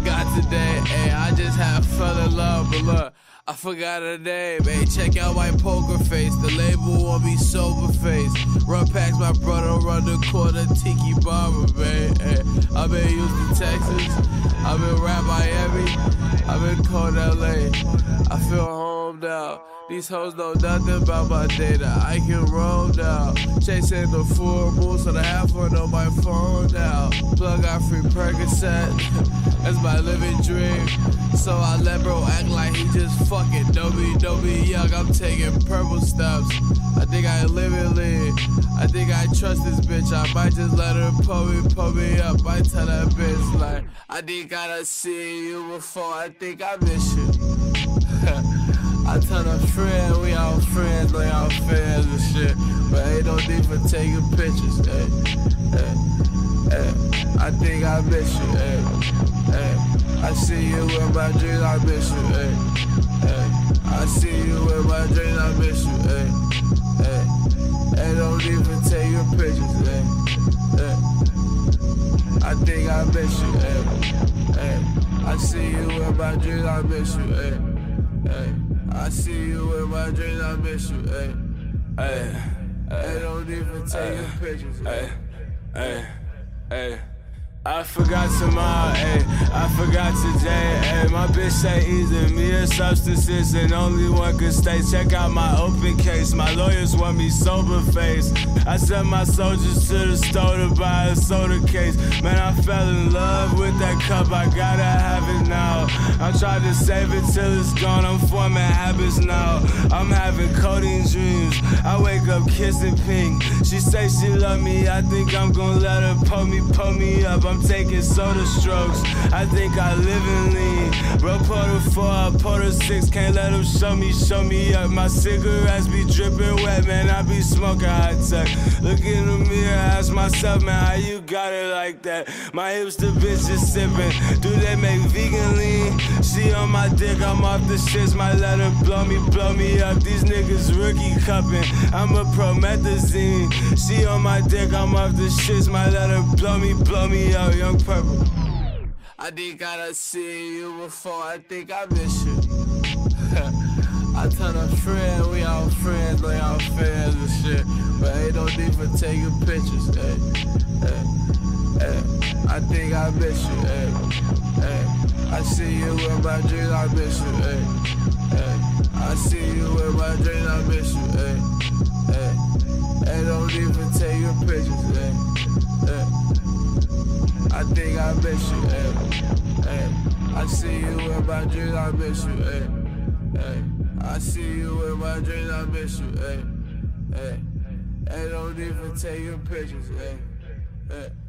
forgot today, ayy. I just had fell in love, but look, I forgot her name, ayy. Check out my poker face. The label want me sober face. Run past my brother, run the corner, Tiki Barber, man. Ayy. I've been Houston, Texas. I've been rap Miami. I've been cold LA. I feel home now. These hoes know nothing about my data. I can roll now. Chasing the full moon, so the half one on my phone now. Plug out free Percocet. That's my living dream. So I let bro act like he just fucking don't be young. I'm taking purple steps. I think I live in lean. I think I trust this bitch. I might just let her pull me up. I tell that bitch like, I think I done seen you before. I think I miss you. I tell a friend, we all friends, we all fans and shit. But ain't no need for taking pictures, ay. I think I miss you, ay. I see you in my dreams, I miss you, ay. I see you in my dreams, I miss you, ay. Ain't no need for taking pictures, ay. I think I miss you, ay. I see you in my dreams, I miss you, ay. I see you in my dreams, I miss you, ayy. Ain't no need for taking pictures, ayy. I forgot tomorrow, ayy. I forgot today, ayy. My bitch say either me or substances, and only one could stay. Check out my open case. My lawyers want me sober face. I sent my soldiers to the store to buy a soda case. Man, I fell in love with that cup. I gotta have it now. I'm trying to save it till it's gone. I'm forming habits now. I'm having codeine dreams. I wake up kissing pink. She say she love me. I think I'm gonna let her pull me up. I'm taking soda strokes. I think I live in lean. Bro, pour the 4, I pour the 6. Can't let them show me up. My cigarettes be dripping wet, man. I be smoking high tech. Look in the mirror, ask myself, man, how you got it like that? My hipster bitch is sipping. Do they make vegan lean? She on my dick, I'm off the shits. Might let her blow me up. These niggas rookie cupping. I'm a promethazine. She on my dick, I'm off the shits. Might let her blow me up. Young Purple. I think I done seen you before. I think I miss you. I tell a friend, we all friends, we all fans and shit. But ain't no need for taking pictures, ay. I think I miss you, ay. I see you in my dreams, I miss you, ay. I see you in my dreams, I miss you, ay. Ain't no need for taking pictures, ay. I think I miss you, ay. I see you in my dreams, I miss you, ay. I see you in my dreams, I miss you, ay. Ain't no need for taking pictures, ay.